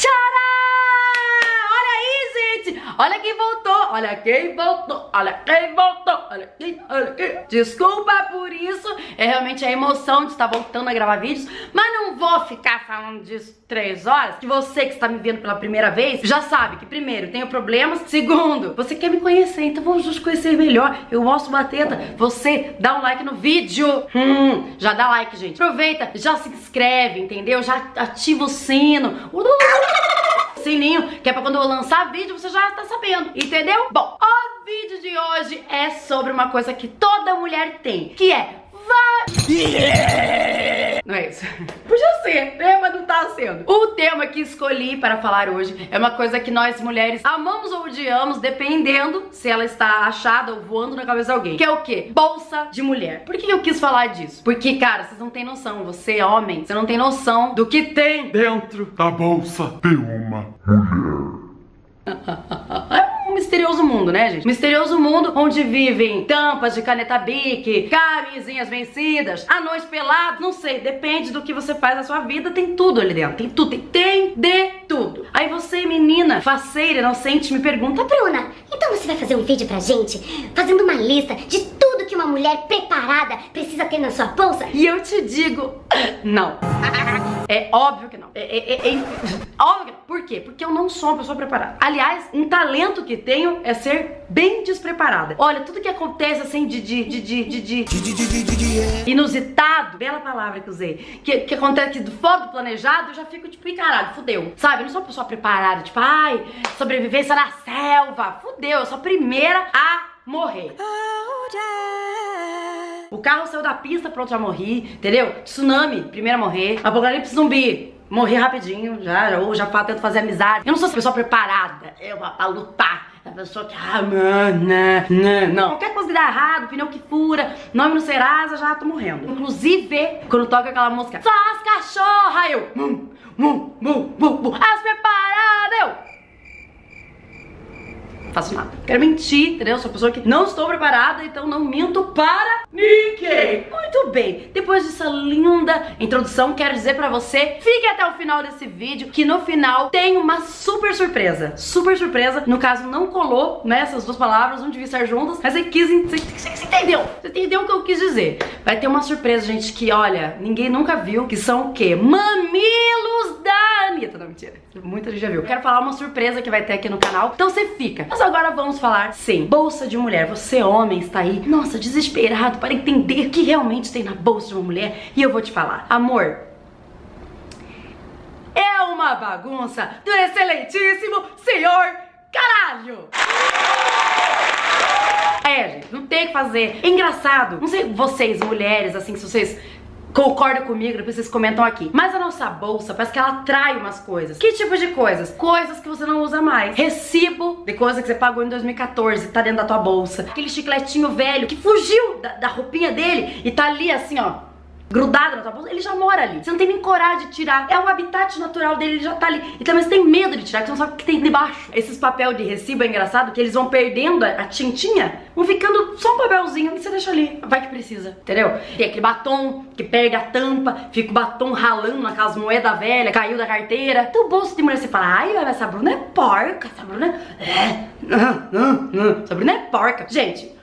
Olha aí, gente! Olha quem voltou! Olha quem voltou! Olha quem voltou! Olha quem! Desculpa por isso, é realmente a emoção de estar voltando a gravar vídeos, mas não vou ficar falando disso 3 horas, que você que está me vendo pela primeira vez, já sabe que primeiro, tenho problemas, segundo, você quer me conhecer, então vamos nos conhecer melhor, eu mostro uma teta, você dá um like no vídeo, já dá like, gente, aproveita, já se inscreve, entendeu? Já ativa o sino, sininho, que é pra quando eu lançar vídeo você já tá sabendo, entendeu? Bom, o vídeo de hoje é sobre uma coisa que toda mulher tem, que é Não é isso? Podia ser, né? Mas não tá sendo. O tema que escolhi para falar hoje é uma coisa que nós mulheres amamos ou odiamos, dependendo se ela está achada ou voando na cabeça de alguém. Que é o quê? Bolsa de mulher. Por que eu quis falar disso? Porque, cara, vocês não têm noção. Você, homem, você não tem noção do que tem dentro da bolsa de uma mulher. É um misterioso mundo, né, gente? Misterioso mundo onde vivem tampas de caneta Bic, camisinhas vencidas, anões pelados, não sei, depende do que você faz na sua vida, tem tudo ali dentro, tem tudo, tem de tudo. Aí você, menina, faceira, inocente, me pergunta: Bruna, então você vai fazer um vídeo pra gente, fazendo uma lista de tudo que uma mulher preparada precisa ter na sua bolsa? E eu te digo, não. É óbvio que não. Óbvio que não. Por quê? Porque eu não sou uma pessoa preparada. Aliás, um talento que tenho é ser bem despreparada. Olha, tudo que acontece assim inusitado, bela palavra que usei, que acontece aqui fora do planejado, eu já fico tipo, ih, caralho, fudeu. Sabe? Eu não sou uma pessoa preparada, tipo, ai, sobrevivência na selva. Fudeu, eu sou a primeira a morrer. O carro saiu da pista, pronto, já morri, entendeu? Tsunami, primeira a morrer. Apocalipse zumbi, morri rapidinho, já tento fazer amizade. Eu não sou essa pessoa preparada, pra lutar. A pessoa que, não. Qualquer coisa que dá errado, pneu que fura, nome no Serasa, já tô morrendo. Inclusive, quando toca aquela música, só as cachorras, eu, as preparadas, eu faço nada. Quero mentir, entendeu? Sou uma pessoa que não estou preparada, então não minto para ninguém. Muito bem, depois dessa linda introdução, quero dizer pra você, fique até o final desse vídeo, que no final tem uma super surpresa. Super surpresa, no caso não colou, né, essas duas palavras, não devia estar juntas, mas você entendeu? Você entendeu o que eu quis dizer. Vai ter uma surpresa, gente, que olha, ninguém nunca viu, que são o quê? Mamilos da Anitta. Não, mentira, muita gente já viu. Quero falar uma surpresa que vai ter aqui no canal, então você fica. Mas agora vamos falar, sim, bolsa de mulher. Você, homem, está aí, nossa, desesperado para entender o que realmente tem na bolsa de uma mulher, e eu vou te falar, amor, é uma bagunça do excelentíssimo senhor caralho. É, gente, não tem o que fazer. É engraçado, não sei vocês, mulheres, assim, se vocês concordam comigo, depois vocês comentam aqui. Mas a nossa bolsa parece que ela atrai umas coisas. Que tipo de coisas? Coisas que você não usa mais. Recibo de coisa que você pagou em 2014, tá dentro da tua bolsa. Aquele chicletinho velho que fugiu da roupinha dele e tá ali assim, ó, grudado na tua bolsa, ele já mora ali. Você não tem nem coragem de tirar. É o habitat natural dele, ele já tá ali. E também você tem medo de tirar, porque você não sabe o que tem debaixo. Esses papel de recibo é engraçado, que eles vão perdendo a tintinha, vão ficando só um papelzinho e você deixa ali. Vai que precisa, entendeu? Tem aquele batom que perde a tampa, fica o batom ralando naquelas moedas velhas, caiu da carteira. Então o bolso de mulher, você fala, ai, essa Bruna é porca, essa Bruna essa Bruna é porca. Gente,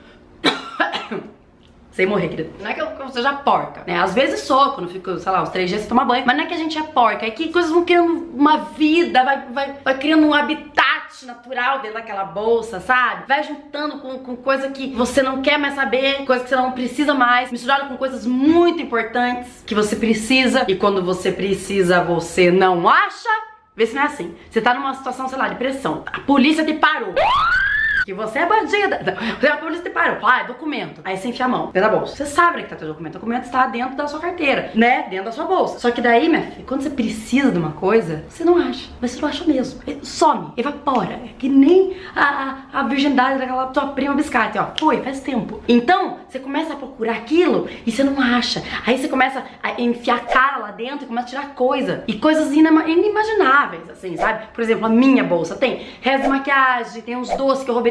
sem morrer, querida. Não é que eu seja porca, né? Às vezes sou, quando fico, sei lá, uns 3 dias sem tomar banho. Mas não é que a gente é porca, é que coisas vão criando uma vida, vai criando um habitat natural dentro daquela bolsa, sabe? Vai juntando com coisa que você não quer mais saber, coisa que você não precisa mais, misturado com coisas muito importantes que você precisa. E quando você precisa, você não acha. Vê se não é assim. Você tá numa situação, sei lá, de pressão. A polícia te parou. Que você é bandida. A polícia te parou. Ah, é documento. Aí você enfia a mão dentro da bolsa. Você sabe que tá teu documento. O documento está dentro da sua carteira, né? Dentro da sua bolsa. Só que daí, minha filha, quando você precisa de uma coisa, você não acha. Mas você não acha mesmo. Some, evapora. É que nem a virgindade daquela tua prima biscate, ó. Foi, faz tempo. Então, você começa a procurar aquilo e você não acha. Aí você começa a enfiar a cara lá dentro e começa a tirar coisa. E coisas inimagináveis, assim, sabe? Por exemplo, a minha bolsa tem resto de maquiagem, tem uns doces que eu roubei numa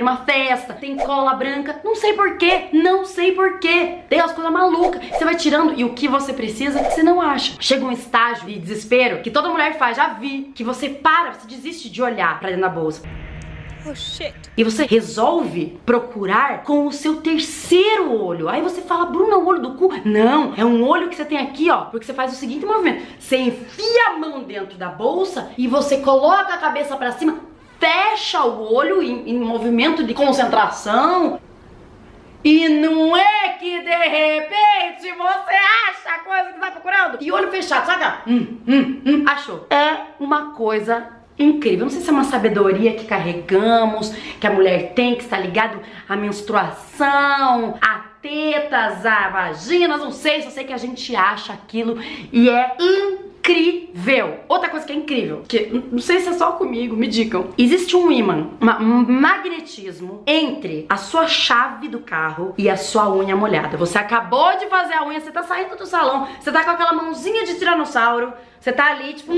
uma festa, tem cola branca, não sei porquê, não sei porquê. Tem as coisas malucas, você vai tirando e o que você precisa, você não acha. Chega um estágio de desespero que toda mulher faz, já vi, que você para, você desiste de olhar pra dentro da bolsa. Oh, shit. E você resolve procurar com o seu terceiro olho. Aí você fala, Bruna, o olho do cu? Não, é um olho que você tem aqui, ó. Porque você faz o seguinte movimento. Você enfia a mão dentro da bolsa e você coloca a cabeça pra cima, fecha o olho em movimento de concentração. E não é que de repente você acha a coisa que tá procurando. E olho fechado, sabe? Achou. É uma coisa incrível. Não sei se é uma sabedoria que carregamos, que a mulher tem, que está ligado à menstruação, a tetas, a vaginas, não sei, só sei que a gente acha aquilo e é incrível. Outra coisa que é incrível, que não sei se é só comigo, me digam. Existe um ímã, um magnetismo entre a sua chave do carro e a sua unha molhada. Você acabou de fazer a unha, você tá saindo do salão, você tá com aquela mãozinha de tiranossauro, você tá ali tipo,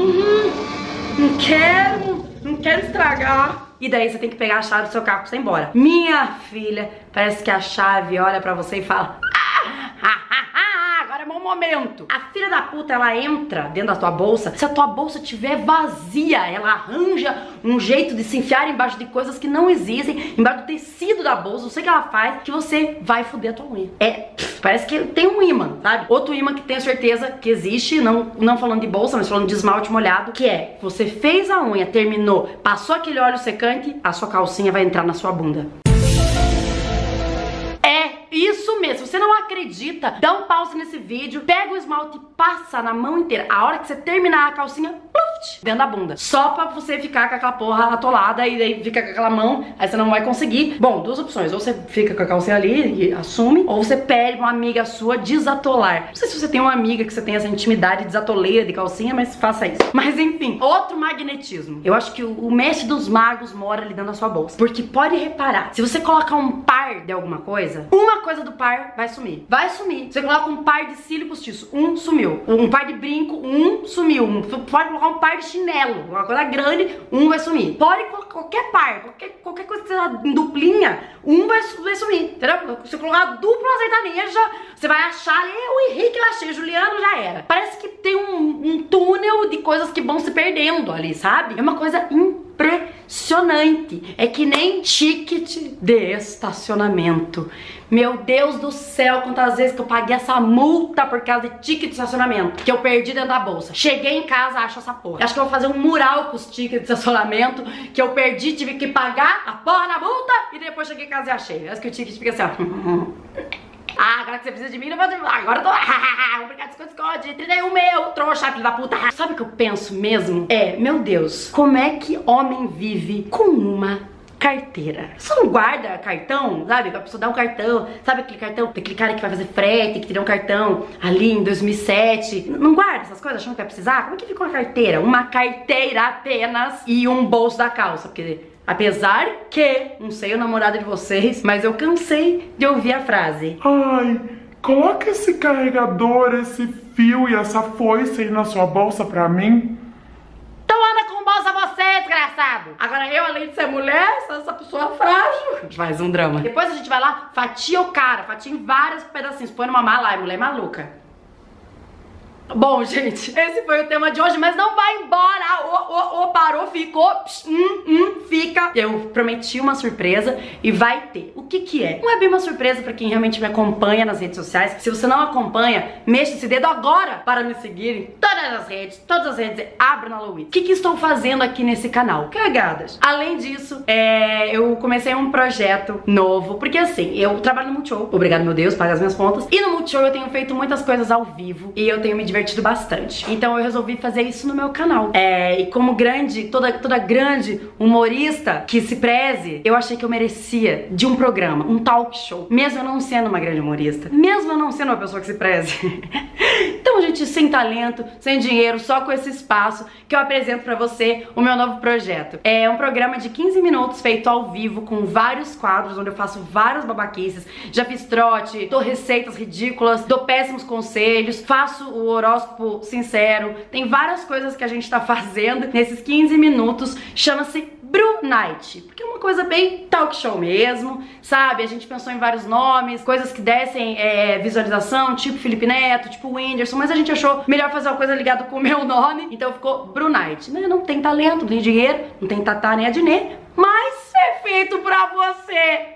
não quero estragar. E daí você tem que pegar a chave do seu carro pra você ir embora. Minha filha, parece que a chave olha pra você e fala, agora é bom momento. A filha da puta, ela entra dentro da tua bolsa. Se a tua bolsa estiver vazia, ela arranja um jeito de se enfiar embaixo de coisas que não existem, embaixo do tecido da bolsa, não sei o que ela faz, que você vai foder a tua unha. Parece que tem um ímã, sabe? Outro ímã que tenho certeza que existe, não falando de bolsa, mas falando de esmalte molhado, que é, você fez a unha, terminou, passou aquele óleo secante, a sua calcinha vai entrar na sua bunda. Isso mesmo, se você não acredita, dá um pause nesse vídeo, pega o esmalte e passa na mão inteira. A hora que você terminar a calcinha, pluft, dentro da bunda. Só pra você ficar com aquela porra atolada e daí fica com aquela mão, aí você não vai conseguir. Bom, duas opções, ou você fica com a calcinha ali e assume, ou você pede uma amiga sua desatolar. Não sei se você tem uma amiga que você tem essa intimidade desatoleira de calcinha, mas faça isso. Mas enfim, outro magnetismo. Eu acho que o mestre dos magos mora ali dentro da sua bolsa. Porque pode reparar, se você colocar um par de alguma coisa, uma coisa do par vai sumir. Vai sumir. Você coloca um par de cílio postiço, sumiu. Um par de brinco, sumiu. Pode colocar um par de chinelo, uma coisa grande, vai sumir. Pode colocar qualquer par, qualquer coisa que seja duplinha, vai sumir, entendeu? Se você colocar dupla sertaneja, você vai achar ali, o Henrique eu achei, Juliano já era. Parece que tem um túnel de coisas que vão se perdendo ali, sabe? É uma coisa impressionante. É que nem ticket de estacionamento. Meu Deus do céu, quantas vezes que eu paguei essa multa por causa de ticket de estacionamento que eu perdi dentro da bolsa. Cheguei em casa, acho essa porra. Acho que eu vou fazer um mural com os tickets de estacionamento que eu perdi, tive que pagar a porra na multa e depois cheguei em casa e achei. Acho que o ticket fica assim, ó. Agora que você precisa de mim, agora eu tô... Obrigado, esconde, 31 meu, trouxa, filho da puta. Sabe o que eu penso mesmo? Meu Deus, como é que homem vive com uma carteira? Você não guarda cartão, sabe? A pessoa dá um cartão, sabe aquele cartão, aquele cara que vai fazer frete, que te deu um cartão ali em 2007. Não guarda essas coisas achando que vai precisar? Como é que fica uma carteira? Uma carteira apenas e um bolso da calça, porque... Apesar que, não sei o namorado de vocês, mas eu cansei de ouvir a frase: ai, coloca esse carregador, esse fio e essa foice aí na sua bolsa pra mim. Então anda com bolsa você, desgraçado. Agora eu, além de ser mulher, sou essa pessoa frágil. A gente faz um drama. Depois a gente vai lá, fatia o cara, fatia em vários pedacinhos, põe numa mala, mulher maluca. Bom, gente, esse foi o tema de hoje, mas não vai embora. Parou, ficou, fica. Eu prometi uma surpresa e vai ter. O que que é? Não é bem uma surpresa pra quem realmente me acompanha nas redes sociais. Se você não acompanha, mexa esse dedo agora para me seguir em todas as redes, Bruna Louise. O que que estou fazendo aqui nesse canal? Cagadas. Além disso, eu comecei um projeto novo, porque assim, eu trabalho no Multishow, obrigado meu Deus, paga as minhas contas, e no Multishow eu tenho feito muitas coisas ao vivo e eu tenho me divertido bastante. Então eu resolvi fazer isso no meu canal. E como toda grande humorista que se preze, eu achei que eu merecia de um programa, um talk show, mesmo eu não sendo uma grande humorista, mesmo eu não sendo uma pessoa que se preze. Então, gente, sem talento, sem dinheiro, só com esse espaço que eu apresento pra você o meu novo projeto. É um programa de 15 minutos feito ao vivo, com vários quadros, onde eu faço várias babaquices. Já fiz trote, dou receitas ridículas, dou péssimos conselhos, faço o horóscopo sincero. Tem várias coisas que a gente tá fazendo nesses 15 minutos. Chama-se Bruna Brunite, porque é uma coisa bem talk show mesmo, sabe? A gente pensou em vários nomes, coisas que dessem visualização, tipo Felipe Neto, tipo Whindersson, mas a gente achou melhor fazer uma coisa ligada com o meu nome, então ficou Brunite. Não tem talento, não tem dinheiro, não tem Tatá nem Adnet, mas é feito pra você.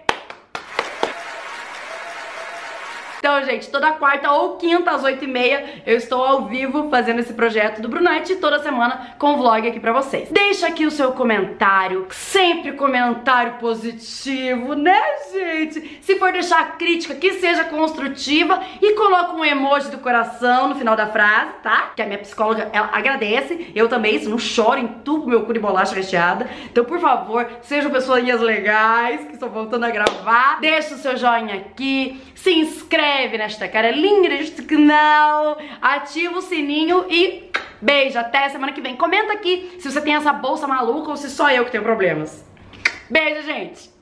Então, gente, toda quarta ou quinta às 8h30 eu estou ao vivo fazendo esse projeto do Brunite, toda semana com vlog aqui pra vocês. Deixa aqui o seu comentário, sempre comentário positivo, né, gente? Se for deixar crítica, que seja construtiva e coloca um emoji do coração no final da frase, tá? Que a minha psicóloga, ela agradece, eu também, se não choro, entupo meu cu de bolacha recheada. Então, por favor, sejam pessoinhas legais, que estou voltando a gravar. Deixa o seu joinha aqui, se inscreve nesta cara linda deste canal, ativa o sininho e beijo, até semana que vem. Comenta aqui se você tem essa bolsa maluca ou se só eu que tenho problemas. Beijo, gente!